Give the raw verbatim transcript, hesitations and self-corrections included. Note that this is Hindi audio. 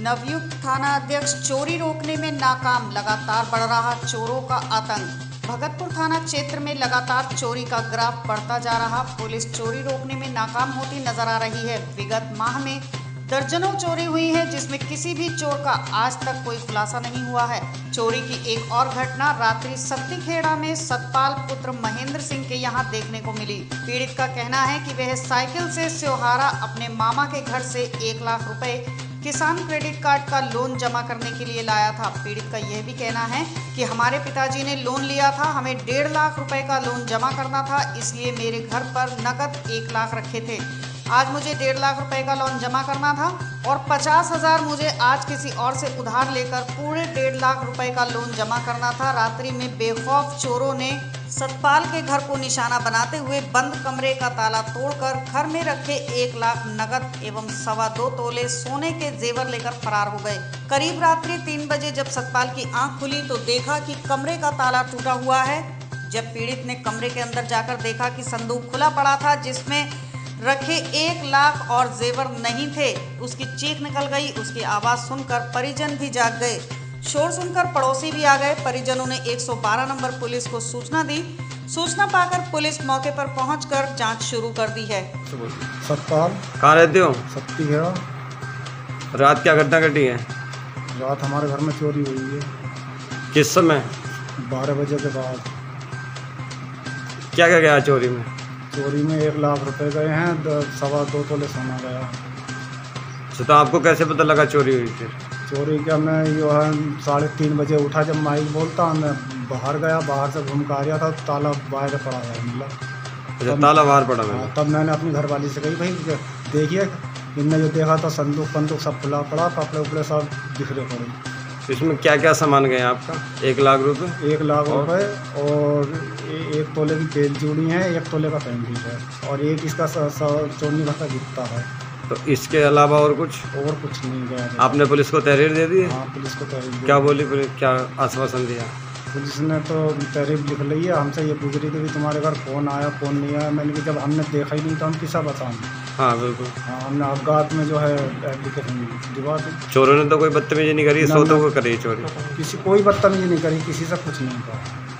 नवयुक्त थाना अध्यक्ष चोरी रोकने में नाकाम, लगातार बढ़ रहा चोरों का आतंक। भगतपुर थाना क्षेत्र में लगातार चोरी का ग्राफ बढ़ता जा रहा। पुलिस चोरी रोकने में नाकाम होती नजर आ रही है। विगत माह में दर्जनों चोरी हुई है, जिसमें किसी भी चोर का आज तक कोई खुलासा नहीं हुआ है। चोरी की एक और घटना रात्रि सत्तीखेड़ा में सतपाल पुत्र महेंद्र सिंह के यहां देखने को मिली। पीड़ित का कहना है कि वह साइकिल से स्योहारा अपने मामा के घर से एक लाख रुपए किसान क्रेडिट कार्ड का लोन जमा करने के लिए लाया था। पीड़ित का यह भी कहना है कि हमारे पिताजी ने लोन लिया था, हमें डेढ़ लाख रुपए का लोन जमा करना था, इसलिए मेरे घर पर नकद एक लाख रखे थे। आज मुझे डेढ़ लाख रुपए का लोन जमा करना था और पचास हजार मुझे आज किसी और से उधार लेकर पूरे डेढ़ लाख रुपए का लोन जमा करना था। रात्रि में बेखौफ चोरों ने सतपाल के घर को निशाना बनाते हुए बंद कमरे का ताला तोड़कर घर में रखे एक लाख नकद एवं सवा दो तोले सोने के जेवर लेकर फरार हो गए। करीब रात्रि तीन बजे जब सतपाल की आंख खुली तो देखा कि कमरे का ताला टूटा हुआ है। जब पीड़ित ने कमरे के अंदर जाकर देखा कि संदूक खुला पड़ा था, जिसमें रखे एक लाख और जेवर नहीं थे, उसकी चीख निकल गई। उसकी आवाज़ सुनकर परिजन भी जाग गए। शोर सुनकर पड़ोसी भी आ गए। परिजनों ने एक सौ बारह नंबर पुलिस को सूचना दी। सूचना पाकर पुलिस मौके पर पहुंचकर जांच शुरू कर दी है। सतपाल, कहाँ रहते हो? सत्तीखेड़ा। रात क्या घटना घटी है? रात हमारे घर में चोरी हुई है। किस समय? बारह बजे के बाद। क्या क्या गया चोरी में? चोरी में एक लाख रुपए गए हैं, सवा दो तोले सोना गया। अच्छा, तो आपको कैसे पता लगा चोरी हुई थी? चोरी क्या, मैं जो है साढ़े तीन बजे उठा, जब माइक बोलता मैं बाहर गया, बाहर से घूम कर आ रहा था, ताला बाहर पड़ा है मतलब। अच्छा, ताला बाहर पड़ा है। तब मैंने अपनी घरवाली से कही, भाई देखिए, इनने जो देखा तो संदूक पंदूक सब खुला पड़ा, कपड़े उपड़े सब बिखरे पड़े। इसमें क्या क्या सामान गया आपका? एक लाख रुपए एक लाख रुपए और एक तोले की तेल चूड़ी है, एक तोले का पेंटिंग है और एक इसका चोनी भर गिरता है। तो इसके अलावा और कुछ? और कुछ नहीं गया। आपने पुलिस को तहरीर दे दी? हाँ, पुलिस को तहरीर। क्या बोली पुलिस? क्या आश्वासन दिया? पुलिस ने तो तहरीर लिख ली है। हमसे ये पूछ रही थी कि तुम्हारे घर कौन आया कौन नहीं आया। मैंने कहा जब हमने देखा ही नहीं तो हम किसा बताएंगे। हाँ बिल्कुल। हाँ, हमने अवगात में जो है एप्लीकेशन दिवा दी। चोरों ने तो कोई बदतमीजी नहीं करी, सोतों को करी चोरी? किसी कोई बदतमीजी नहीं करी, किसी से कुछ नहीं कहा।